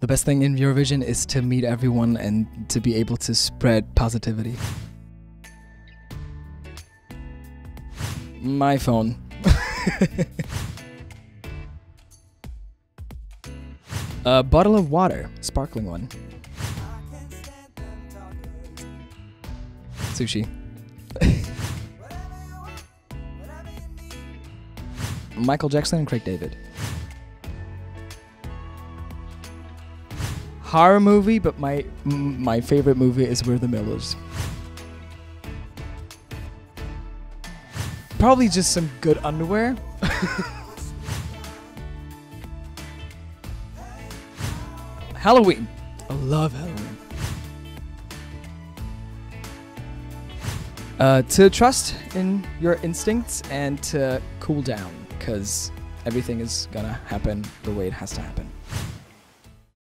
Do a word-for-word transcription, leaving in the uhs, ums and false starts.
The best thing in Eurovision is to meet everyone and to be able to spread positivity. My phone. A bottle of water, sparkling one. Sushi. Michael Jackson and Craig David. Horror movie, but my my favorite movie is We're the Millers. Probably just some good underwear. Halloween. I love Halloween. Uh, to trust in your instincts and to cool down, because everything is gonna happen the way it has to happen.